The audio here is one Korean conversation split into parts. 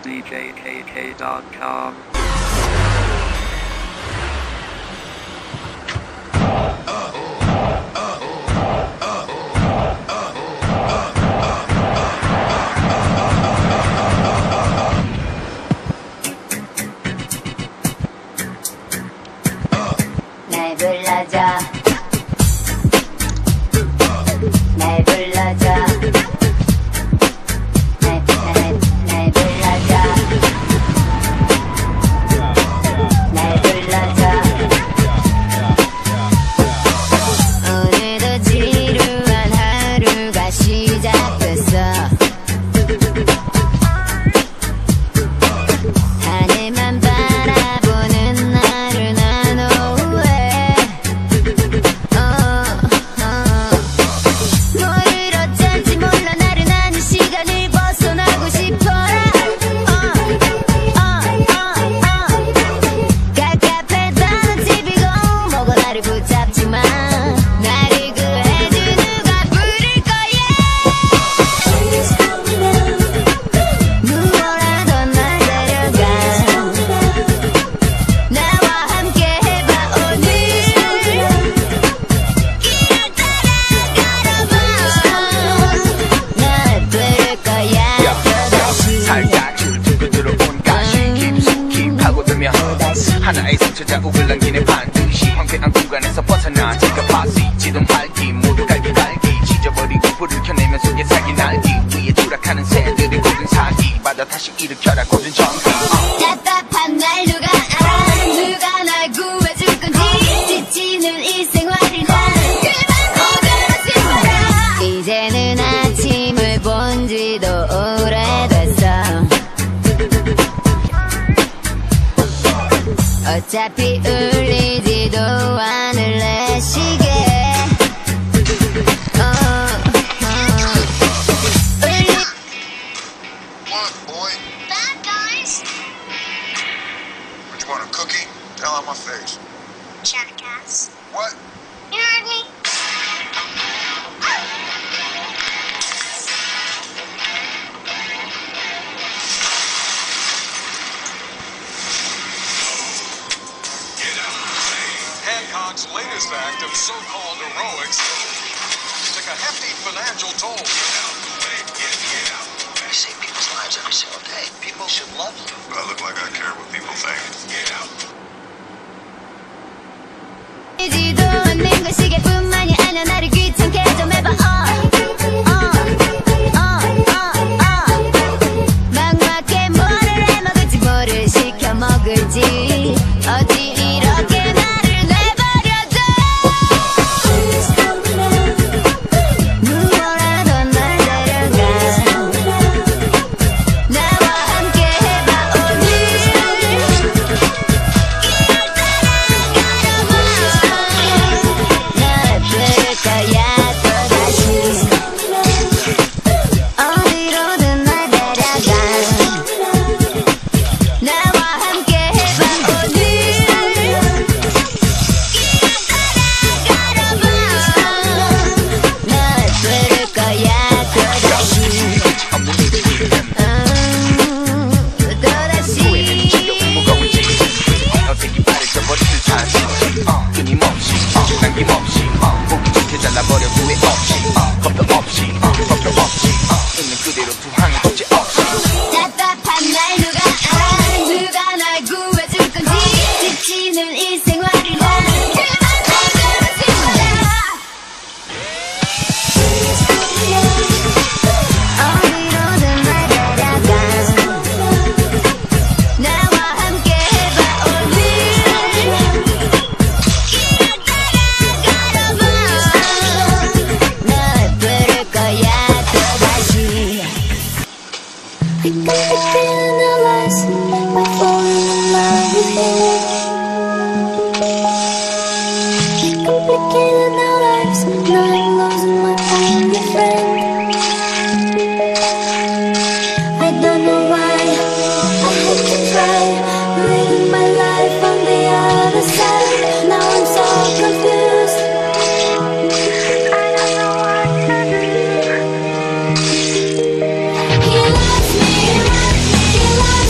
djkk.com. 날 불러줘 날 불러줘 날 불러줘 날 불러줘 오늘도 지루한 하루가 시작됐어 하늘만 바라보는 나른한 오후에 뭐를 어쩔지 몰라 나른한 이 시간을 벗어나고 싶어라 갑갑했던 TV고 뭐고 나를 붙잡지마 나를 구해줄 누가 부를 거야 무엇라도 날 데려가 나와 함께 해봐 오늘 길 따라가려봐 날 부를 거야 또다시 살짝 줄들고 들어온 가시 깊숙이 파고들면 하나의 상처 자국을 남기네 반드시 황폐한 구간에서 벗어나 지가 파시 지동 밝기 모두 갈기갈기 지져버리고 불을 켜내면 속에 살기 날기 위에 추락하는 새들의 고든 사기 받아 다시 일으켜라 고든 전기 답답한 날 누가 알아 누가 날 구해줄 건지 지치는 이 생활을 난 그만 모두로 싶어라 이제는 아침을 본 지도 오래됐어 어차피 울리지도 않을 내 시계 What, boy? Bad guys What, you want a cookie? Tell on my face. Jackass What? You heard me? Hancock's latest act of so-called heroics took a hefty financial toll. You save people's lives every single day. People should love you. I look like I care what people think. 지도 않는 건 시계뿐만이 아니야 나를 귀찮게 좀 해봐 막막해 뭐를 해먹을지 뭐를 시켜 먹을지 어디 이렇게 나를 내버려둬 무엇라도 날 데려가 나와 함께 해봐 오늘 날 부를 거야 또다시 어디로든 날 데려가 나와 함께 해봐 오늘 날 부를 거야 또다시 무거운 짐 어떻게 바래져버릴 듯한 신지 끊임없이 남김없이 보기 좋게 잘라버려 후회 없이 겁도 없이 있는 그대로 두항에 걱정 없이 답답한 날 누가 알아 누가 날 구해줄 건지 지치는 이 생활을 난 그만 모두로 싶어라 어디로든 날 데려가 나와 함께 해봐 오늘 길 따라가려봐 날 부를 거야 또다시 I got the feeling of us, we're falling in love with you. We're complicating our lives, now I'm losing my only friend. I don't know why, I had to try, living my life on the other side. Now I'm so confused, I don't know what to do. He loves me, he loves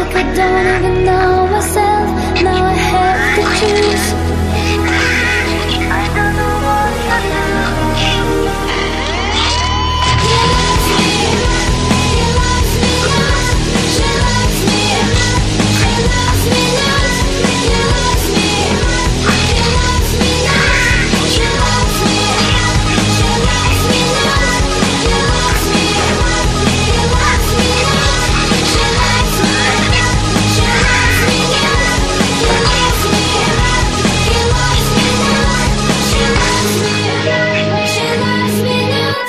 like I don't even know myself. Now I have to choose. I don't know what I know. He loves me, he loves me not. She loves me, she loves me not. He loves me, he loves me not. She loves me, she loves me not. He loves me, he loves me not. She loves me, she loves me not. He loves me, he loves me not. She loves me, she loves me not.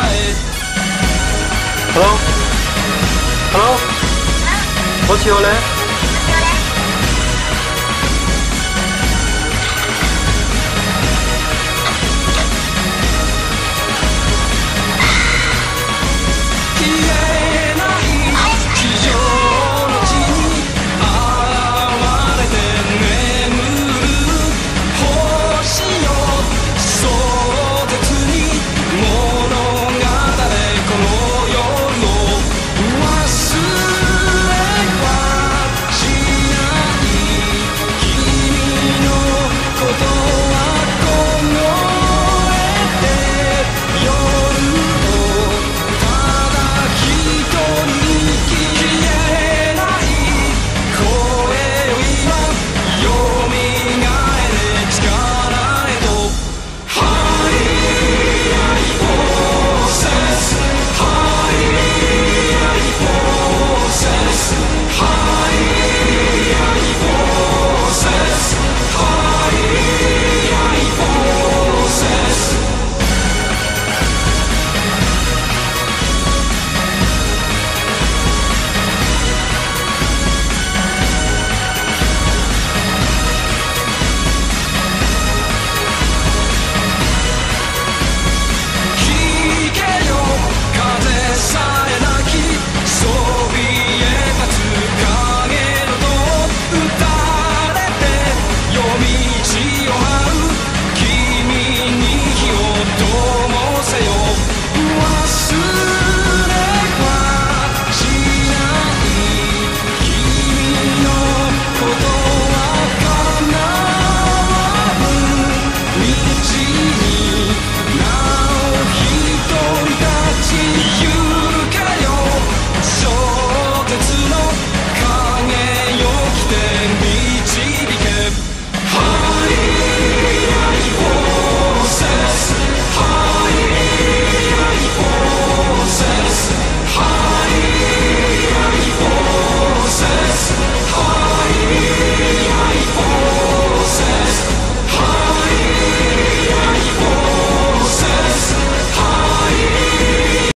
Hello? Hello? What's your name?